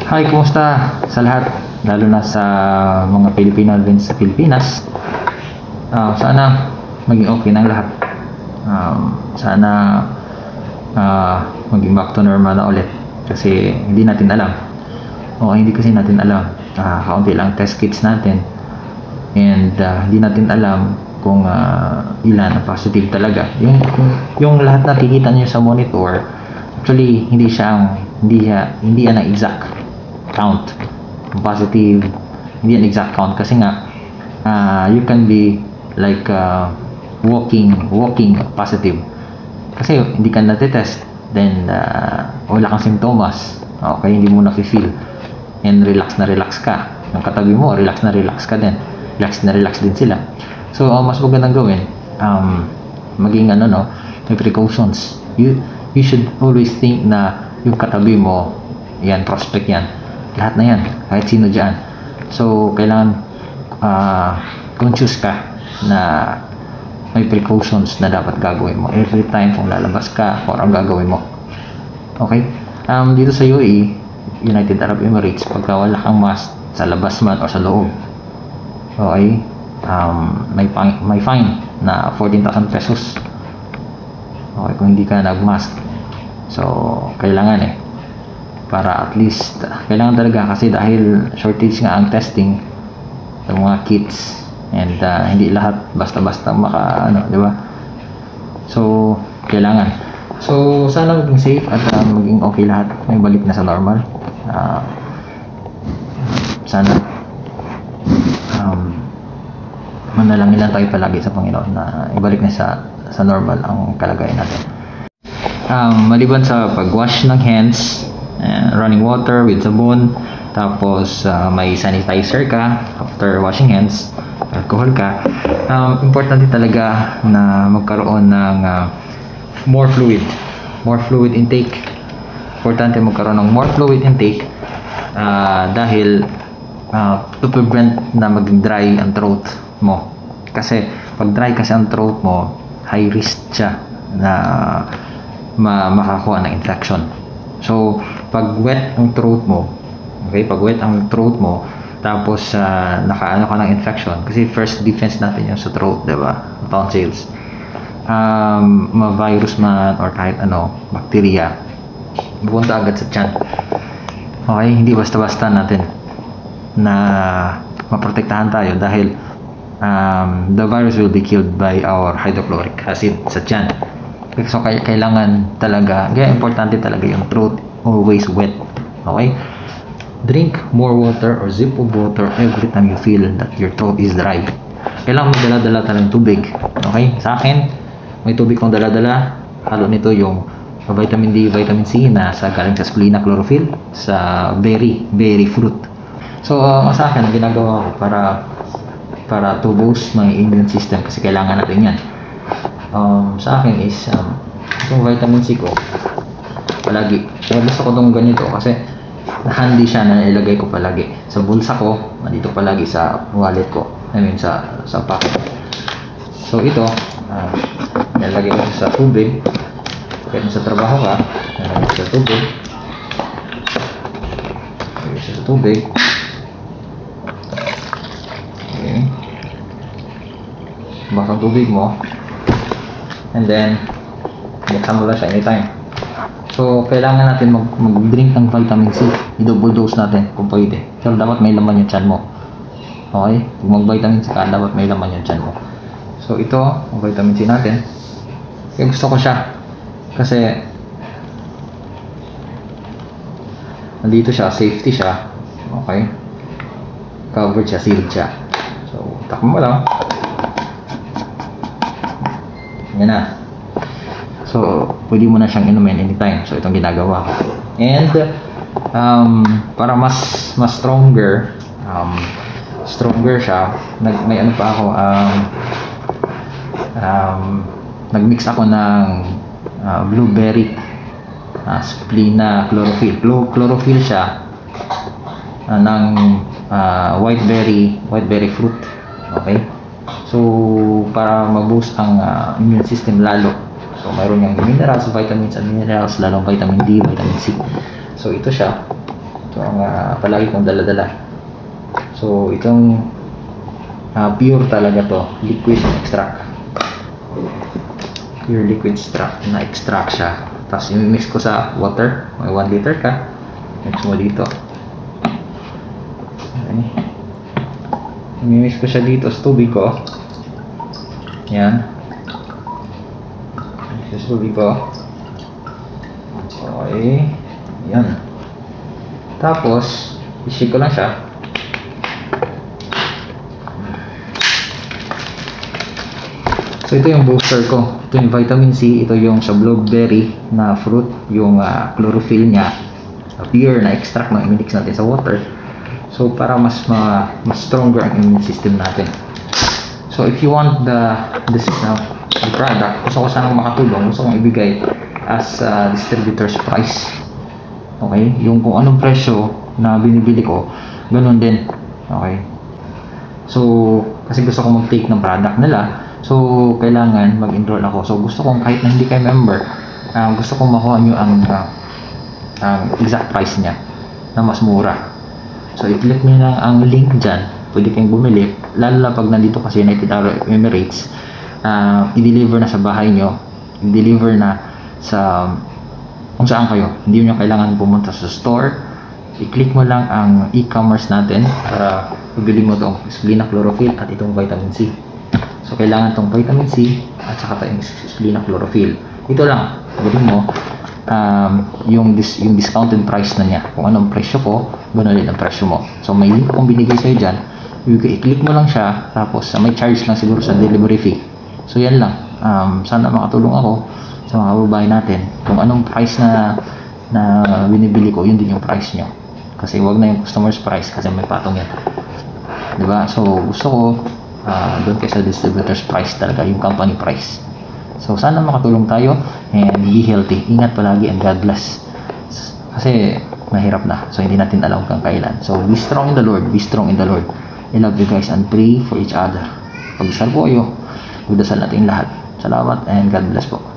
Hi, kumusta sa lahat? Lalo na sa mga Pilipino din sa Pilipinas. Sana maging okay ng lahat. Sana maging back to normal na ulit. Kasi hindi natin alam. Hindi kasi natin alam. Kaunti lang test kits natin. And hindi natin alam kung ilan ang positive talaga. Yung lahat nakikita niyo sa monitor, actually hindi yan ang exact count positive, hindi yan exact count kasi nga you can be like walking positive kasi hindi ka natitest, then wala kang simptomas, okay, hindi mo na-feel and relax ka, yung katabi mo relax ka din, relax din sila. So mas magandang gawin, maging may precautions. You should always think na yung katabi mo yan, prospect yan, lahat na yan, kahit sino dyan. So kailangan conscious ka na may precautions na dapat gagawin mo every time kung lalabas ka or ang gagawin mo. Okay, dito sa UAE, United Arab Emirates, pagka wala kang mask sa labas man o sa loob, okay, may fine na 14,000 pesos, okay, kung hindi ka nagmask. So kailangan para at least kailangan talaga, kasi dahil shortage nga ang testing ng mga kits and hindi lahat basta-basta di ba? So kailangan, so sana maging safe at maging okay lahat, may balik na sa normal. Sana manalangin lang tayo palagi sa Panginoon na ibalik na sa normal ang kalagayan natin. Maliban sa pag-wash ng hands, running water with sabon, tapos may sanitizer ka after washing hands, alcohol ka, importante talaga na magkaroon ng more fluid intake. Importante magkaroon ng more fluid intake dahil to prevent na maging dry ang throat mo, kasi pag dry kasi ang throat mo, high risk siya na makakuha ng infection. So pag wet ang throat mo, okay, tapos nakaano ka ng infection, kasi first defense natin yung sa throat, diba, tonsils, ma-virus man or kahit bacteria, pupunta agad sa tiyan. Okay, hindi basta-basta natin na maprotektahan tayo dahil the virus will be killed by our hydrochloric acid sa tiyan. So kailangan talaga, importante talaga yung throat always wet. Okay, drink more water or sip of water every time you feel that your throat is dry. Kailangan may dala-dala tayong tubig. Okay, sa akin may tubig kong dala-dala, halo nito yung vitamin D, vitamin C na galing sa splenea, chlorophyll, sa berry fruit. So sa akin ang ginagawa ko para to boost my immune system, kasi kailangan natin yan. Sa akin is itong vitamin C ko palagi, gusto ko itong ganito kasi handy siya na ilagay ko palagi sa bulsa ko, nandito palagi sa wallet ko, sa pocket. So ito nilagay ko sa tubig, kahit sa trabaho ka, nilagay sa tubig, okay, baka ang tubig mo, and then buksan mo lang siya anytime. So kailangan natin mag-drink ng vitamin C, i-double dose natin kung pwede, pero dapat may laman yung tiyan mo. Okay, kung mag-vitamin C ka, dapat may laman yung tiyan mo. So ito ang vitamin C natin, kaya gusto ko siya kasi nandito siya, safety siya, okay, covered siya, sealed siya. So takpan mo lang, yan na. So pwede mo na siyang inumin anytime. So itong ginagawa ko, and para mas stronger siya, may pa ako, nagmix ako ng blueberry, splenea, chlorophyll siya, ng white berry fruit. Okay, so para ma-boost ang immune system lalo. So mayroon yung minerals, vitamins and minerals, lalong vitamin D, vitamin C. So ito siya, Ito ang palagi kong dala-dala. So itong pure talaga to, liquid extract. Pure liquid extract, na-extract siya. Tapos i-mix ko sa water. May 1 liter ka. Mix mo dito. Okay. I-mix ko siya dito sa tubig ko. Yan. Mix sa tubig ko. Okay. Yan. Tapos, i-shake ko lang siya. So ito yung booster ko. Ito yung vitamin C. Ito yung sa blueberry na fruit. Yung chlorophyll niya. Pure na extract na i-mix natin sa water. So para mas stronger ang immune system natin. So if you want the product, gusto ko sanang makatulong. Gusto kong ibigay as distributor's price. Okay? Yung kung anong presyo na binibili ko, ganun din. Okay? So kasi gusto ko mag-take ng product nila. So, kailangan mag-enroll ako. So, gusto kong kahit na hindi kayo member, gusto kong makuha nyo ang exact price niya na mas mura. So, i-click nyo lang ang link dyan. Pwede kayong bumili. Lalo na pag nandito kasi United Arab Emirates, i-deliver na sa bahay nyo. I-deliver na sa kung saan kayo. Hindi nyo kailangan pumunta sa store. I-click mo lang ang e-commerce natin para pabili mo itong Splina Chlorophyll at itong vitamin C. So, kailangan itong vitamin C at saka itong Splina Chlorophyll. Ito lang, gawin mo yung discounted price na niya. Kung anong presyo ko, gano'n din ang presyo mo. So, may link akong binigay sa'yo dyan. I-click mo lang siya, tapos may charge lang siguro sa delivery fee. So, yan lang. Sana makatulong ako sa mga kababayan natin. Kung anong price na binibili ko, yun din yung price nyo. Kasi wag na yung customer's price kasi may patong yan. Diba? So, gusto ko doon kayo sa distributor's price talaga, yung company price. So sana makatulong tayo and be healthy. Ingat palagi and God bless. Kasi mahirap na. So hindi natin alam kung kailan. So be strong in the Lord. Be strong in the Lord. I love you guys and pray for each other. Pag-isal po kayo, magdasal natin lahat. Salamat and God bless po.